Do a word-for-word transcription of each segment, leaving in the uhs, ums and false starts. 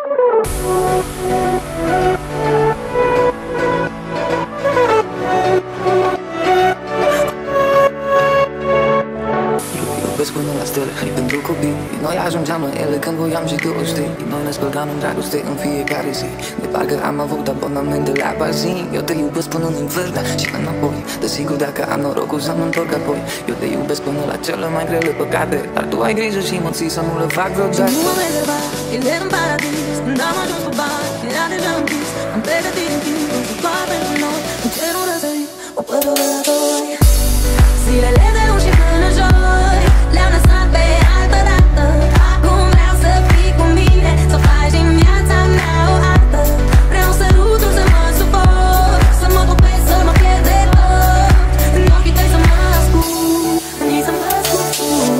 Iubesc până la stele, e pentru copii. Noi ajungeam la ele când voiam și tu o știi. Noi ne spălcam în dragoste în fiecare zi. De parcă am avut abonamente la bazin. Eu te iubesc până în infern și înapoi. Desigur dacă am norocul să mă întorc apoi. Eu te iubesc până la cele mai grele păcate. Dar tu ai grijă și mă ții să nu le fac vreodată. Nu mă rezerva, el era în paradis. Când am ajuns pe bani, era deja închis. Am pregătit în timp, doar pentru noi. În cerul răsărit, o pădure la doi. Zilele de luni și până joi le-am lăsat pe altă dată. Acum vreau să fii cu mine, să faci din viața mea o artă. Vreau sărutul să mă sufoc, să mă topesc, să mă pierd de tot. În ochii tăi să mă ascund, în ei să mă ascund.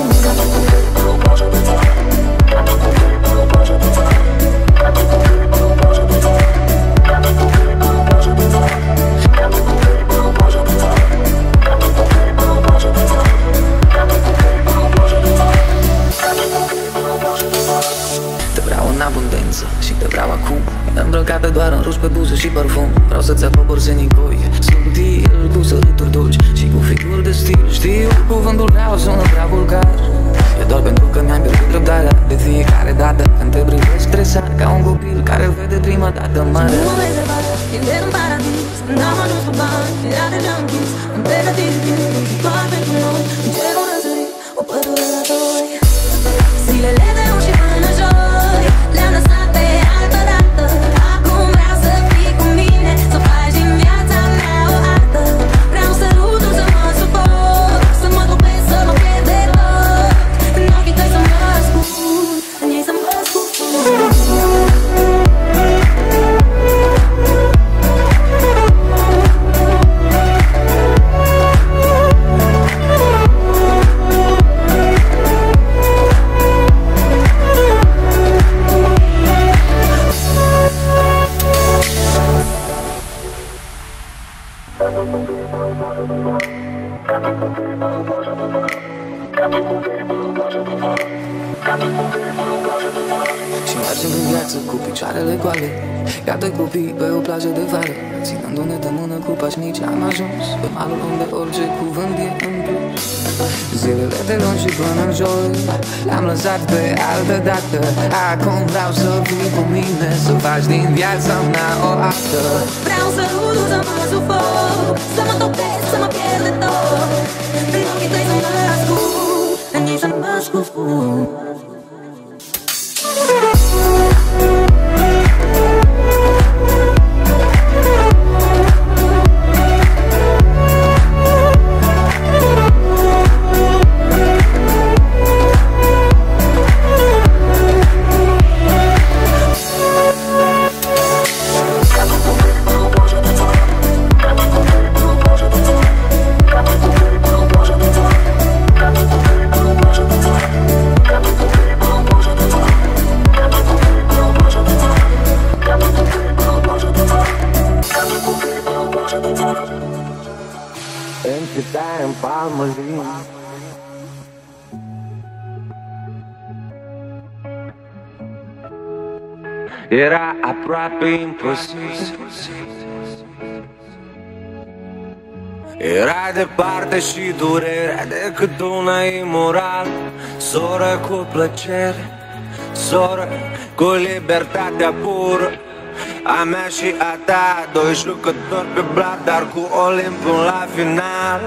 Abundență și te vreau acum, îmbrăcată doar în ruj pe buză și parfum. Vreau să-ți acopăr senicoie subtil, cu săruturi dulci și cu figuri de stil. Știu, cuvântul meu sună prea vulgar. E doar pentru că mi-am pierdut răbdarea de fiecare dată când te privesc stresat ca un copil care vede prima dată mare. Nu mă rezerva, el era în paradis. Când am ajuns pe bani, era deja închis. Am pregătit timp, doar pentru noi. În cerul răsărit, o pădure la doi. Zilele de luni și până joi le-am lăsat pe altă dată. Acum vreau să fii cu mine, să faci din viața mea o artă. Vreau sărutul să mă sufoc, să mă topesc, să mă pierd de tot. În ochii tăi să mă ascund, în ei să mă ascund. Și mergem în viață cu picioarele goale, ca doi copii pe o plajă de vară. Ținându-ne de mână cu pași mici am ajuns pe malul unde orice cuvânt e în plus. Zilele de luni și până în joi le-am lăsat pe altă dată. Acum vreau să fii cu mine, să faci din viața mea o artă. Vreau sărutul să mă sufoc, să mă topesc, să mă pierd de tot. În ochii tăi să mă ascund, în ei să mă ascund. Închitai în palmă lin. Era aproape imposibil. Era departe și durerea decât una imoral. Soră cu plăcere, soră cu libertatea pură a mea și a ta. Doi jucători pe blat, dar cu Olimpul la final.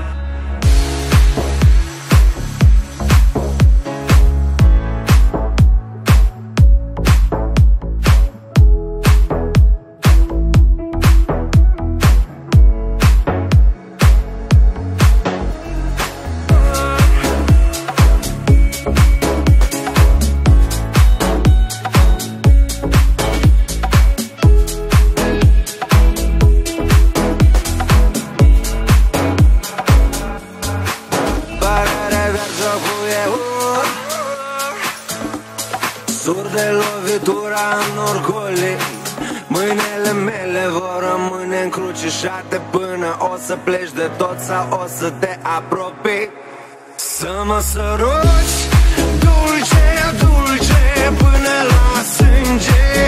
Sur de lovitura în orgolii, mâinile mele vor rămâne încrucișate până o să pleci de tot sau o să te apropii. Să mă săruci dulce, dulce până la sânge.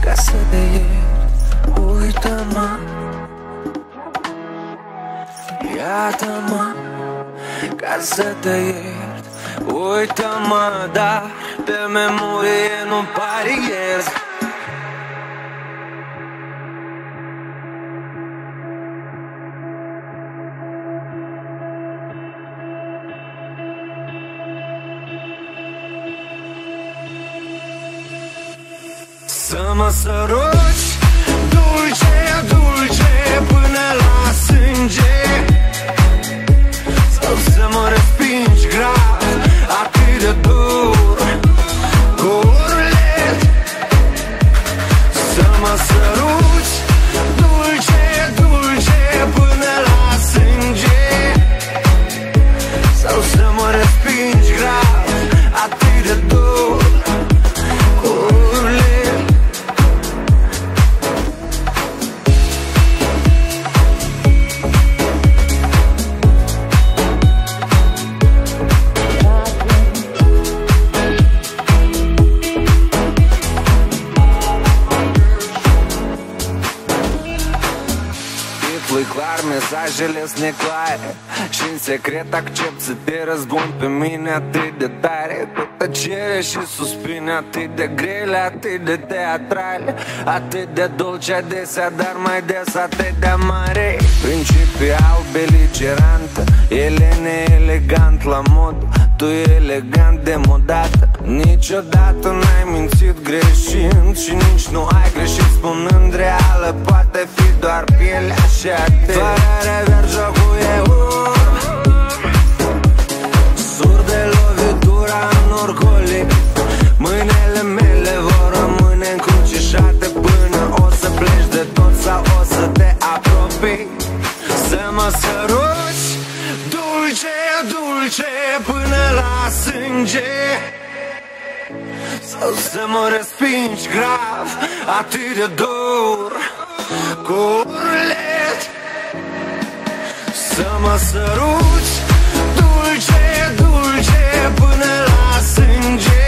ca să te iert. Uită-mă, iartă-mă, ca să te iert. Uită-mă, dar pe memorie nu pariez. Să mă săruci dulce, dulce până la sânge, sau să mă respingi grav, atât de dur, cu urlet. Să mă săruci dulce, dulce până la sânge, sau să mă respingi grav, atât de dur, cu urlet. Clar, mesajele sunt neclare și în secret accept să te răzbun pe mine atât de tare, cu tăcere și suspine atât de grele, atât de teatrale, atât de dulce adesea, dar mai des atât de mare. Principial beligerantă, ele neelegant la mod, tu elegant demodată. Niciodată n-ai mințit greșind și nici nu ai greșit spunând reală. Poate fi doar pielea și atât. Fără rever jocul e urm, sur de lovitura în orgolii. Mâinile mele vor rămâne încrucișate până o să pleci de tot sau o să te apropii. Să mă săruci dulce, dulce până la sânge, sau să mă respingi grav, atât de dur, cu urlet. Să mă săruci dulce, dulce până la sânge,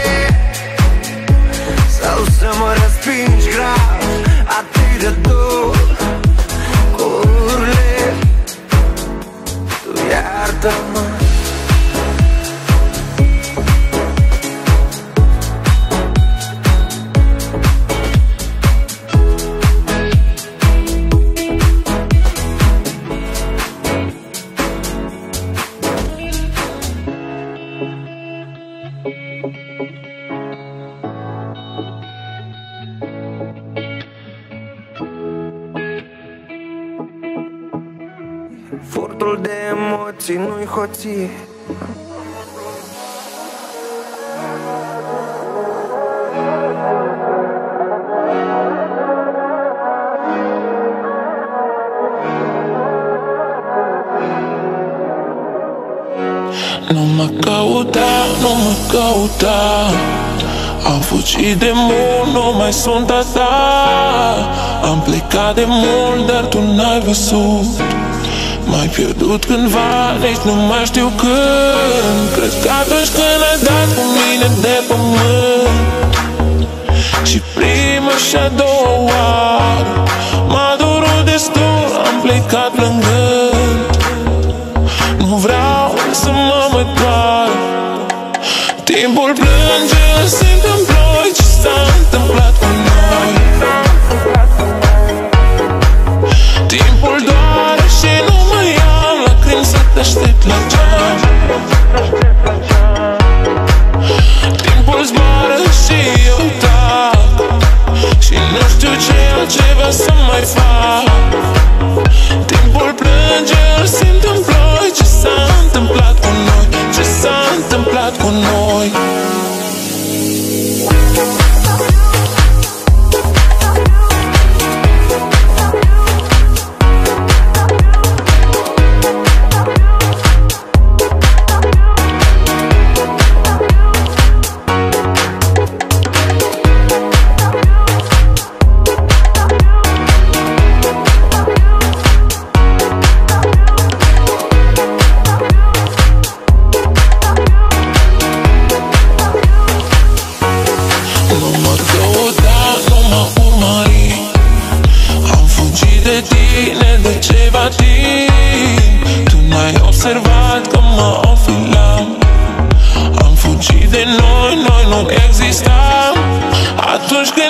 sau să mă respingi grav, atât de dur, cu urlet. Tu iartă-mă. Furtul de emoții nu-i hoție. Nu mă căuta, nu mă căuta. Am fugit de mult, nu mai sunt a ta. Am plecat de mult, dar tu n-ai văzut. M-ai pierdut cândva, nici nu mai știu când. Cred că atunci când ai dat cu mine de pământ, și prima și a doua oară m-a durut destul, am plecat plângând. Nu vreau să mă mai doară. Timpul plânge, simt în ploi ce s-a întâmplat cu noi. Timpul doare și nu mai am lacrimi să te aștept la geam. Timpul zboară și eu tac, și nu știu ce altceva să mai fac. Timpul plânge, îl simt în ploi. Ce s-a întâmplat cu noi? Ce s-a întâmplat cu noi?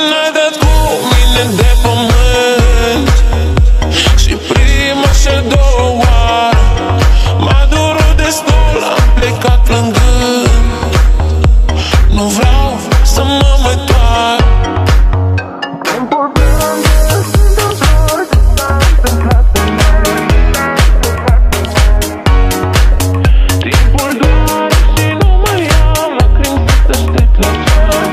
n-ai dat cu mine de pământ și prima și a doua oară m-a durut destul, am plecat plângând. Nu vreau să mă mai doar. Timpul plânge, sunt în flori, ce s-a întâmplat cu noi. Timpul doare și nu mai am lacrimi să te aștept la geam.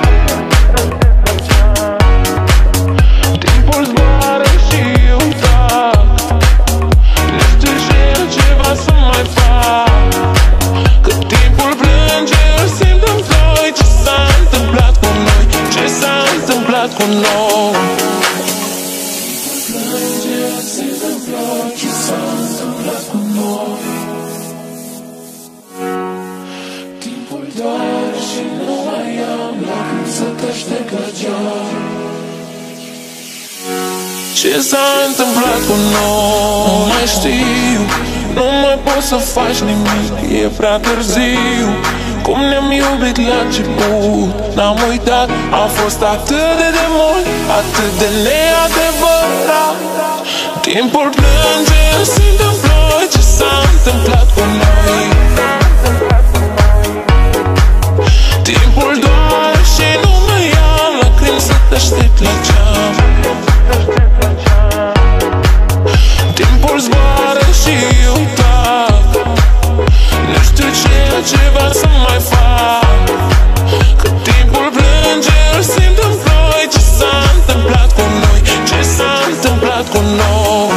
Timpul zboară și eu tac, nu știu ce altceva să mai fac. Că timpul plânge, îl simt în flori. Ce s-a întâmplat cu noi? Ce s-a întâmplat cu noi? Timpul plânge, îl simt în flori. Ce s-a întâmplat cu noi? Timpul doare și nu mai am lacrimi să te aștept la geam. Ce s-a întâmplat cu noi? Nu mai știu, nu mai poți să faci nimic, e prea târziu. Cum ne-am iubit la început, n-am uitat, a fost atât de demult, atât de neadevărat. Timpul plânge, îl simt în flori. Ce s-a întâmplat cu noi? Timpul doare și nu mai am lacrimi să te aștept la geam. Timpul zboară și eu tac, nu știu ce altceva să mai fac. Că timpul plânge, îl simt în flori. Ce s-a întâmplat cu noi? Ce s-a întâmplat cu noi?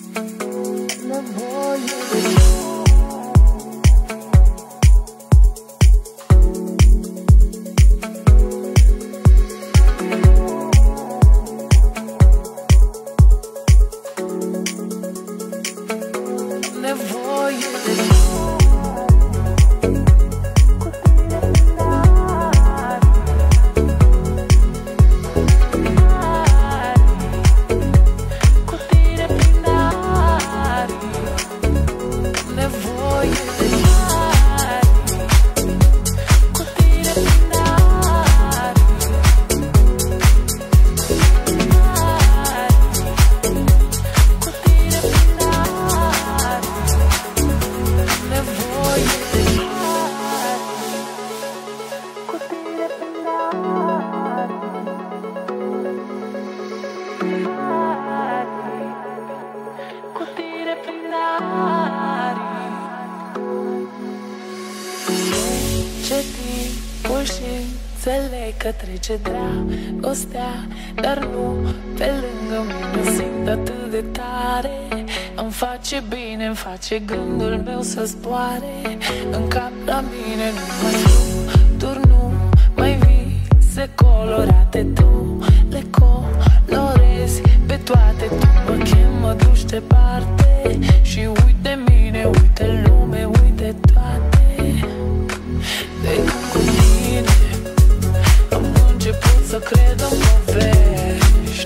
Că trece dragostea, dar nu pe lângă mine. Simt atât de tare, îmi face bine, îmi face gândul meu să zboare. În cap la mine nu mai fluturi, nu mai vise colorate. Tu le colorezi pe toate, tu mă chem, mă duci departe. Și uite mine, uite lume, uite toate. De când cu tine am început să cred în povești.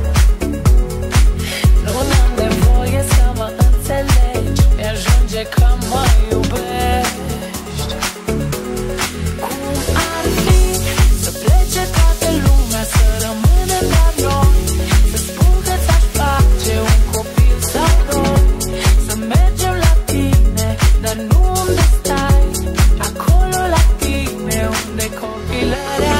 Nu am nevoie să mă înțelegi, mi-ajunge că mă iubești. Cum ar fi să plece toată lumea, să rămânem doar noi, să spun că ți-aș face un copil sau doi, să mergem la tine, dar nu unde stai, acolo la tine unde copilărea.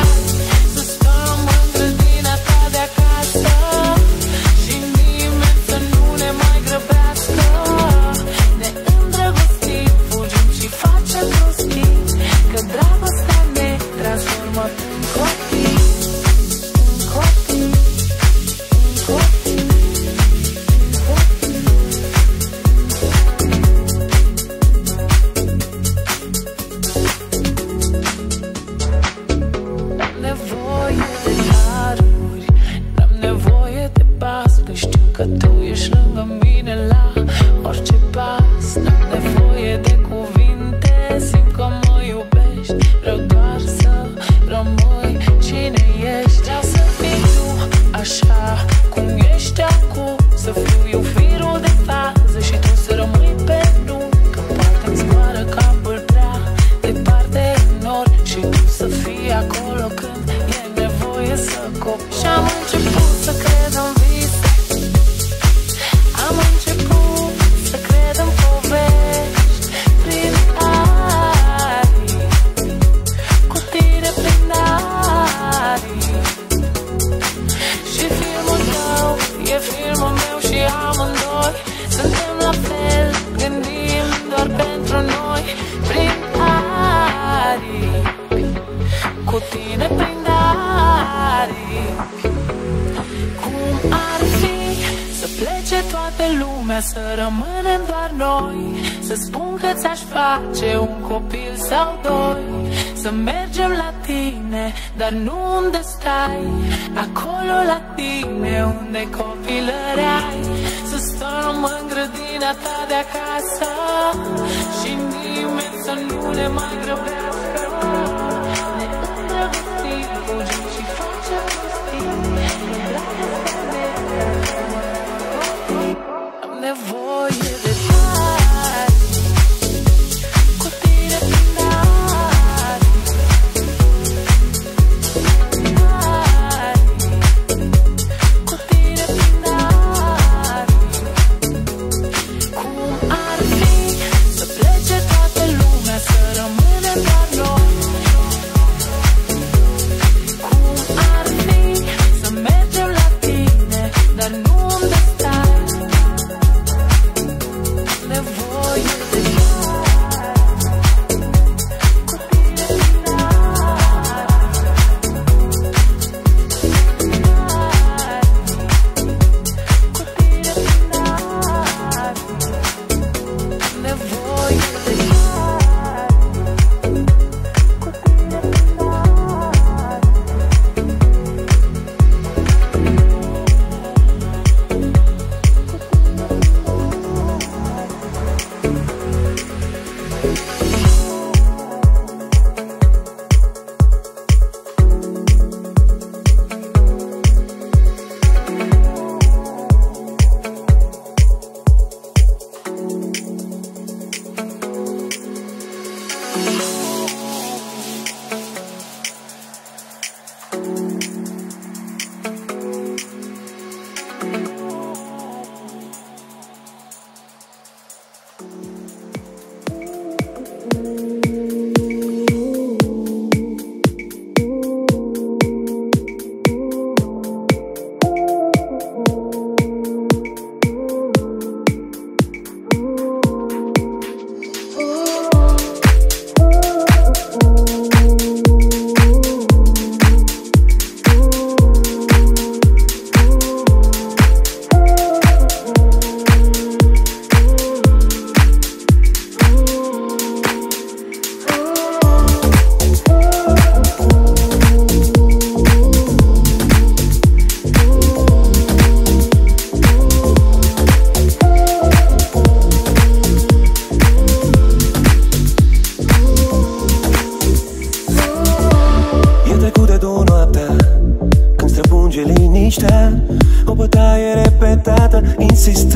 Să rămânem doar noi, să spun că ți-aș face un copil sau doi, să mergem la tine, dar nu unde stai, acolo la tine unde copilăreai. Să stăm în grădina ta de acasă și nimeni să nu ne mai grăbească. Ne îndrăgostim, fugim și facem prostii, că dragostea ne nevoie de tare, cu tine prin ari, ari, cu tine prin ari. Cum ar fi să plece toată lumea, să rămânem doar noi? Cum ar fi să mergem la tine, dar nu unde stai?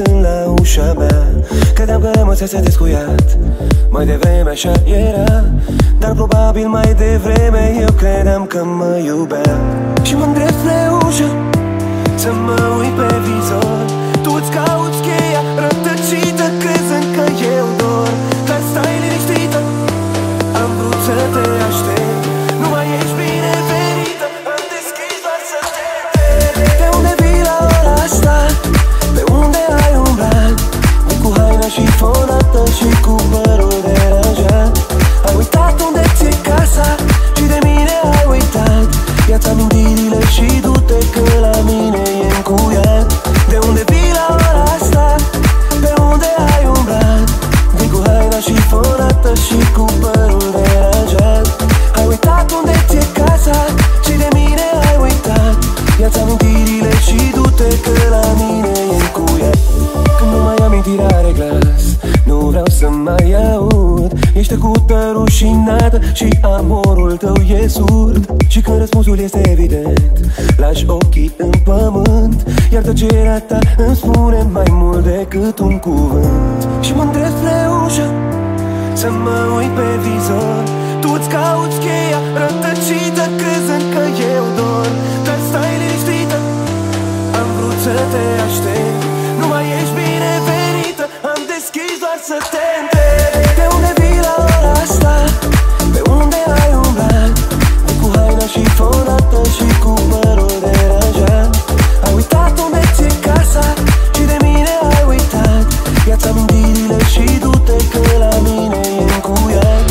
bătând la ușa mea. Credeam că rămăsese descuiat, mai devreme așa era, dar probabil mai devreme eu credeam că mă iubea. Și mă îndrept spre ușă să mă uit pe vizor. Tu-ți cauți cheia rătăcită, crezând că eu dor, dar stai liniștită. Am vrut să te aștept, nu mai ești binevenită. Am deschis doar să te întreb: de unde vii la ora asta? Pe unde ai umblat? Cu haina șifonată și cu părul deranjat. Ai uitat unde ți-e casa și de mine ai uitat. Ia-ți amintirile și du-te că la mine e încuiat. De unde vii la ora asta? Pe unde ai umblat? Vii cu haina șifonată și cu părul deranjat. Ai uitat unde ți-e casa și de mine ai uitat. Ia-ți amintirile și du-te că la mine e încuiat. Când nu mai amintiri are glas, nu vreau să mai aud. Ești tăcută, rușinată și amorul tău e surd. Și când răspunsul este evident, lași ochii în pământ, iar tăcerea ta îmi spune mai mult decât un cuvânt. Și mă îndrept spre ușă să mă uit pe vizor. Tu-ți cauți cheia rătăcită, crezând că eu dor, dar stai liniștită. Am vrut să te aștept, nu mai ești binevenită. Am deschis doar să te întreb: de unde vii la ora asta? Pe unde ai umblat? Cu haina șifonată și cu părul deranjat. Ai uitat unde ți-e casa și de mine ai uitat. Ia-ți amintirile și du-te că la mine e încuiat.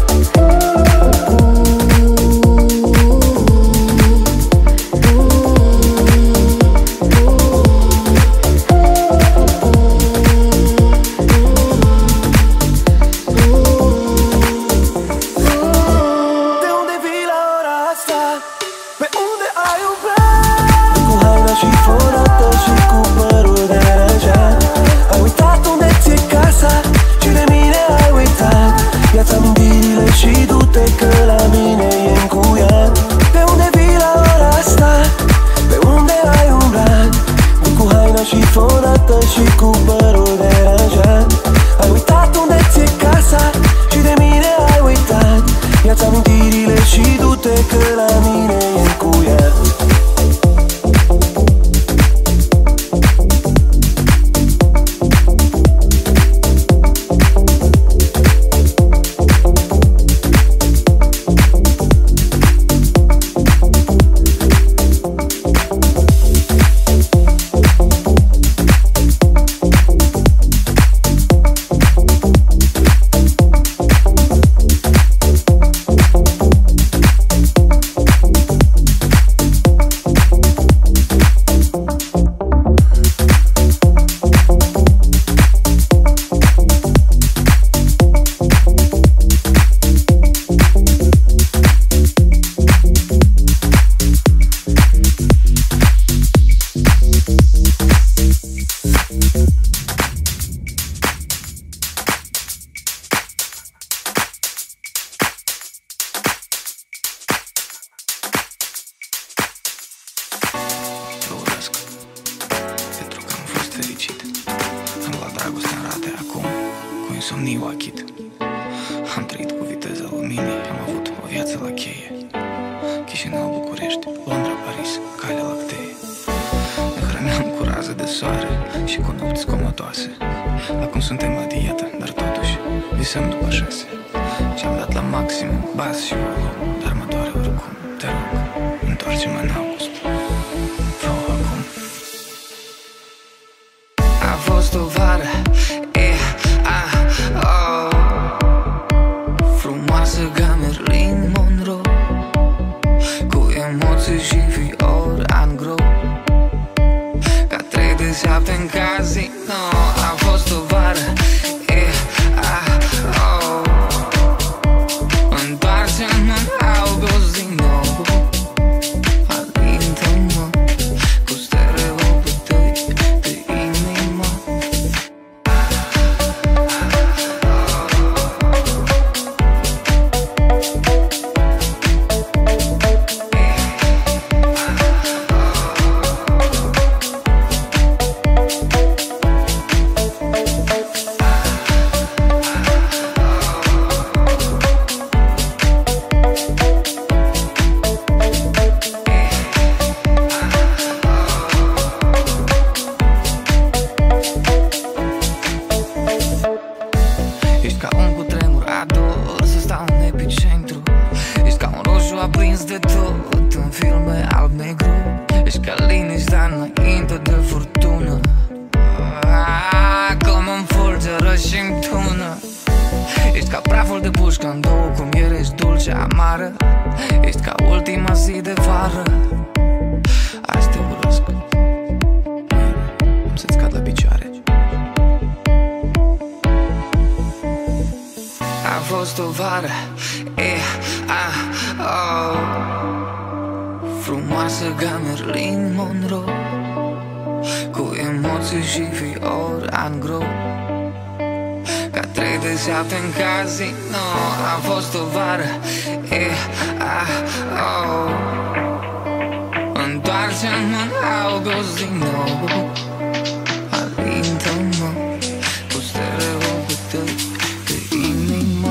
Și cu părul deranjat. Ai uitat unde ți-e casa și de mine ai uitat. Ia-ți amintirile și du-te că la mine e încuiat. insomniu achit. Am trăit cu viteza luminii, am avut o viață la cheie. Chișinău, București, Londra, Paris, Calea Lactee. Ne hrăneam cu rază de soare și cu nopți comodoase. Acum suntem la dietă, dar totuși visăm după șase. Și-am dat la maxim bas și volum, dar mă doare oricum. Te rog, întoarce-mă în august. Fă-o acum. A fost o vară, e, a, oh, frumoasă ca Marilyn Monroe, cu emoții și fior angro, ca trei de șapte în casino. A fost o vară, e, a, oh, întoarce-mă în august din nou. Alintă-mă cu stereopii tăi de inimă. Ești ca ultima zi de vară. Azi te urăsc. Am să-ți cad la picioare. A fost o vară, e, a, oh, frumoasă ca Marilyn Monroe, cu emoții și fiori angro, ca trei de șapte în casino. A fost o vară, e, a, oh, întoarce-mă în august din nou. Alintă-mă cu stereoul tău de inimă.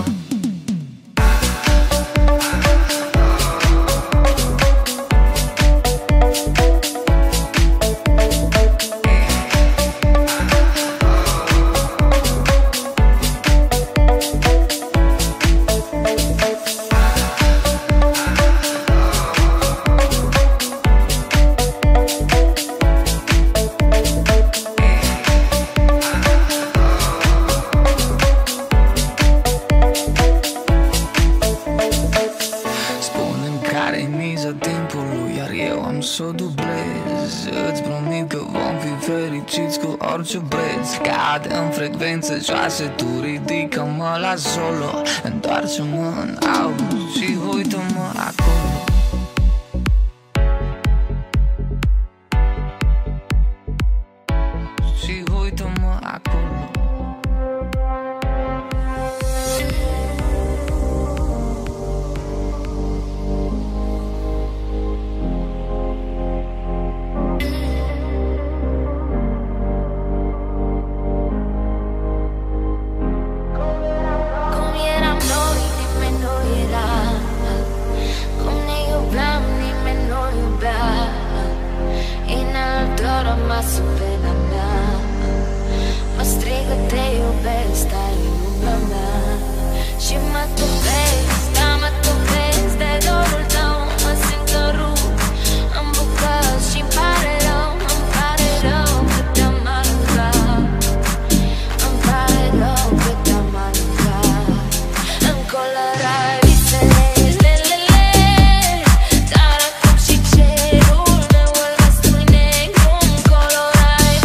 Care-i miza timpului, iar eu am să o dublez. Îți promit că vom fi fericiți cu orice preț. Cade în frecvență joase, tu ridică-mă la solo. Întoarce-mă în august și uită-mă acolo. Și uită-mă acolo. Ma supera mea, mă strigă te iubesc, stai în lumea mea. Și mă topesc, da mă topesc de dorul tău. Mă simt că rup în bucăți și-mi pare rău. Îmi pare rău că te-am aruncat. Îmi pare rău că te-am aruncat. Îmi colorai visele, lelele, dar acum și cerul meu albastru-i negru. Îmi colorai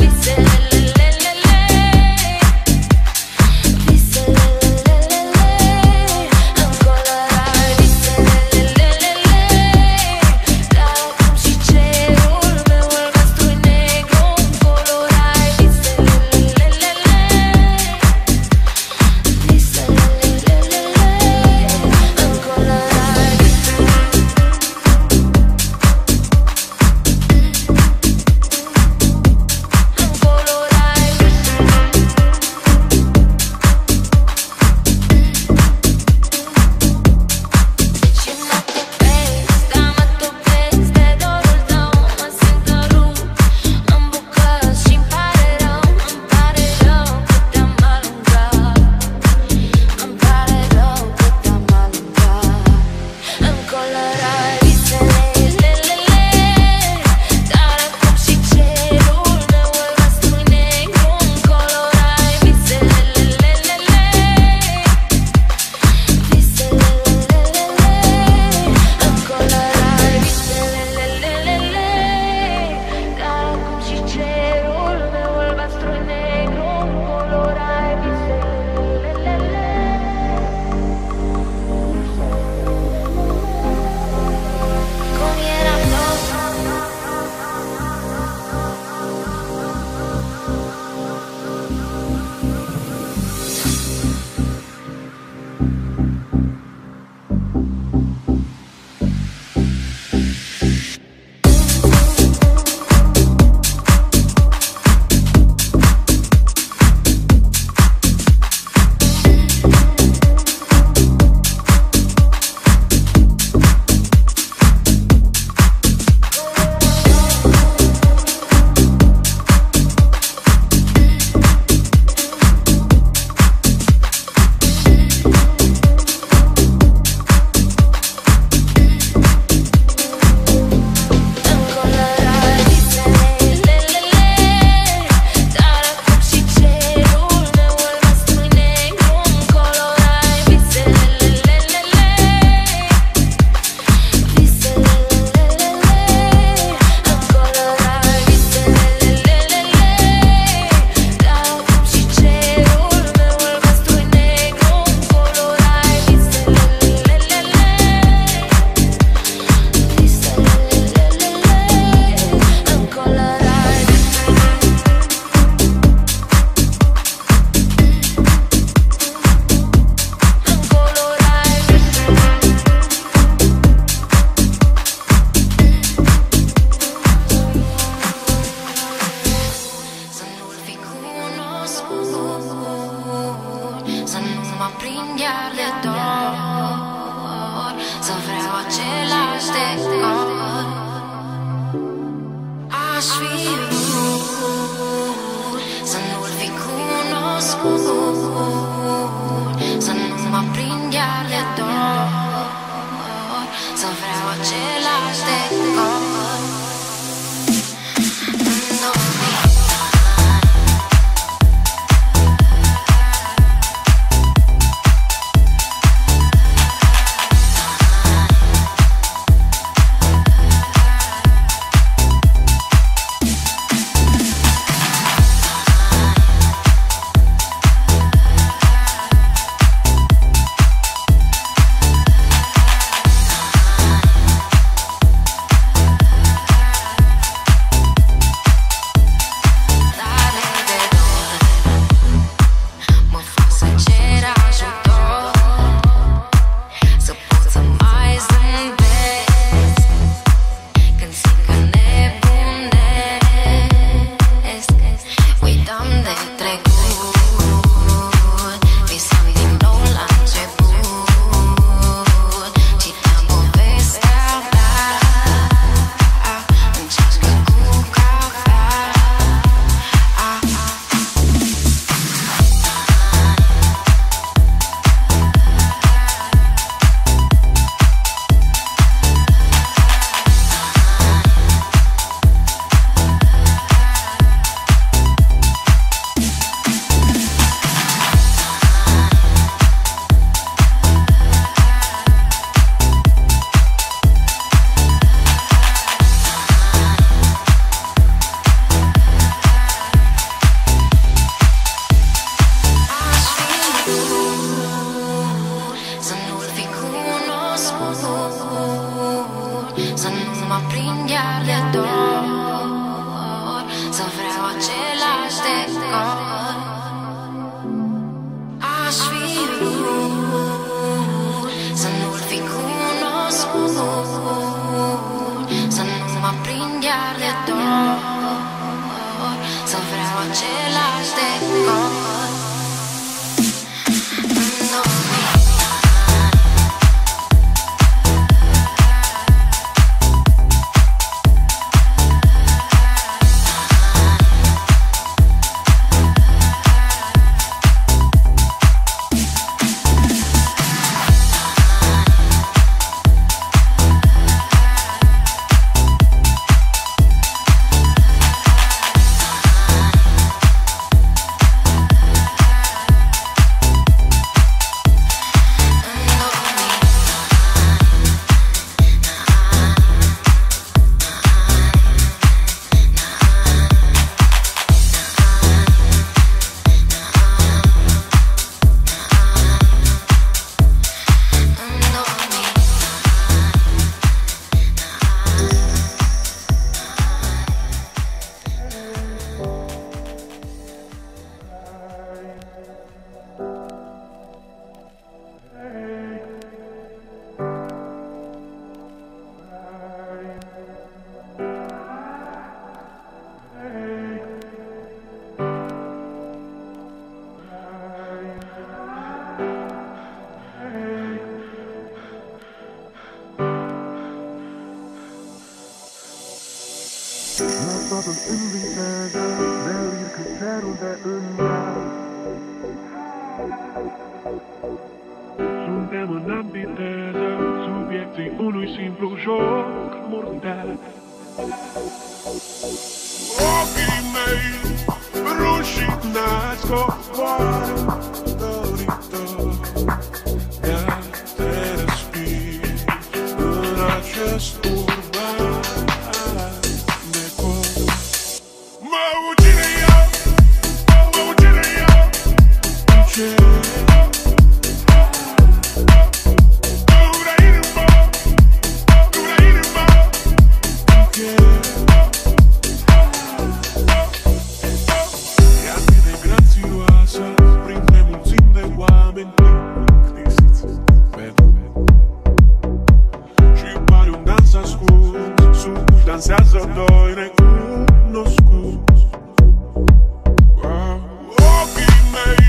să nu mă prind iar de dor, să vreau același decor. Aș fi vrut să nu-l fi cunoscut, să nu mă prind iar de dor, să vreau același decor. Să nu mă prind iar de dor, să vreau același decor. Aș fi vrut să nu-l fi cunoscut, să nu mă prind iar de dor, să vreau același decor. Totul îmi visează, dăruiri cât cerul de înalt. Suntem în ambiteză, subiecții unui simplu joc mortal. Ochii mei rușinați coboară doritor de a te răspiri în acest urban. Dansează doi necunoscuți. Ochii mei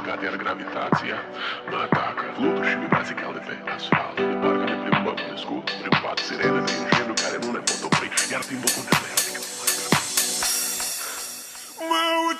uscat, iar gravitația mă atacă. Fluturi și vibrații calde pe asfalt, de parcă ne plimbăm pe scurt prin pat, sirene de ingeniu care nu ne pot opri, iar timpul contează. Mă